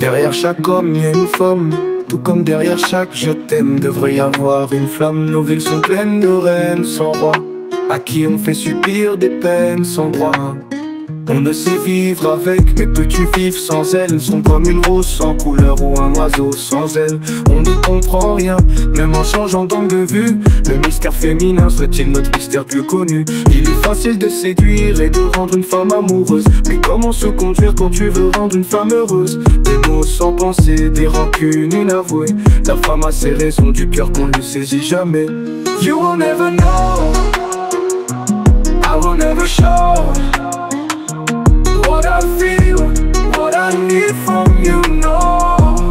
Derrière chaque homme il y a une femme, tout comme derrière chaque je t'aime devrait y avoir une flamme. Nos villes sont pleines de reines sans roi, à qui on fait subir des peines sans droit. On ne sait vivre avec, mais peux-tu vivre sans elles? Sont comme une rose sans couleur ou un oiseau sans ailes. On n'y comprend rien, même en changeant d'angle de vue. Le mystère féminin serait-il notre mystère plus connu? Il est facile de séduire et de rendre une femme amoureuse, mais comment se conduire quand tu veux rendre une femme heureuse? Des mots sans penser, des rancunes inavouées. La femme a ses raisons du cœur qu'on ne saisit jamais. You will never know, I will never show what I feel, what I need from you, no.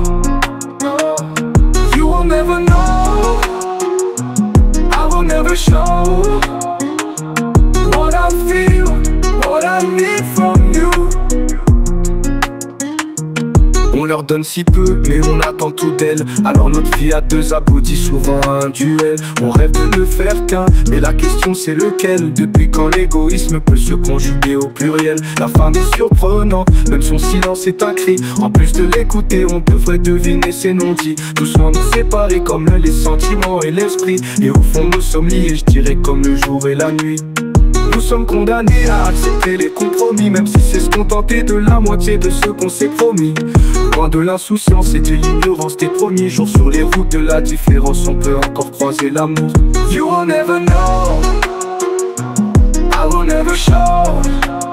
You will never know, I will never show what I feel, what I need from you. On leur donne si peu, mais on attend tout d'elle. Alors notre vie à deux aboutit souvent à un duel. On rêve de ne faire qu'un, mais la question c'est lequel? Depuis quand l'égoïsme peut se conjuguer au pluriel? La femme est surprenante, même son silence est un cri. En plus de l'écouter, on devrait deviner ses non-dits. Doucement nous séparer comme les sentiments et l'esprit. Et au fond nous sommes liés, je dirais comme le jour et la nuit. Nous sommes condamnés à accepter les compromis, même si c'est se contenter de la moitié de ce qu'on s'est promis. Loin de l'insouciance et de l'ignorance des premiers jours, sur les routes de la différence on peut encore croiser l'amour. You will never know, I will never show